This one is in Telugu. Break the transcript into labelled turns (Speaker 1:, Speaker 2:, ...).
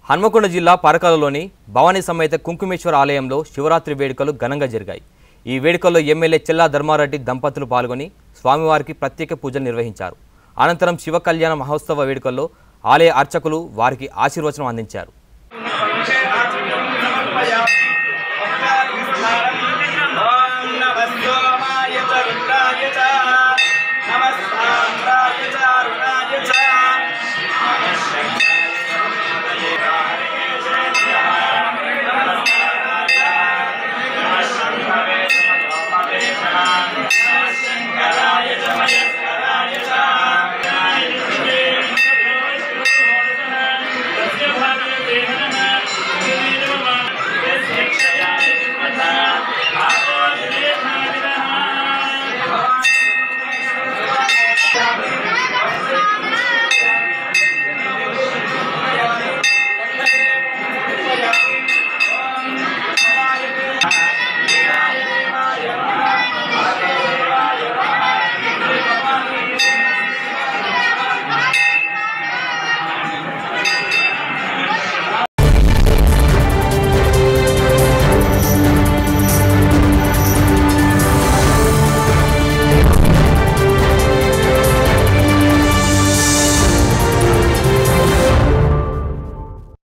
Speaker 1: హన్మకొండ జిల్లా పరకాలలోని భవానీ సమేత కుంకుమేశ్వర ఆలయంలో శివరాత్రి వేడుకలు ఘనంగా జరిగాయి। ఈ వేడుకల్లో ఎమ్మెల్యే చెల్లా ధర్మారెడ్డి దంపతులు పాల్గొని స్వామివారికి ప్రత్యేక పూజలు నిర్వహించారు। అనంతరం శివ కళ్యాణ మహోత్సవ వేడుకల్లో ఆలయ అర్చకులు వారికి ఆశీర్వచనం అందించారు।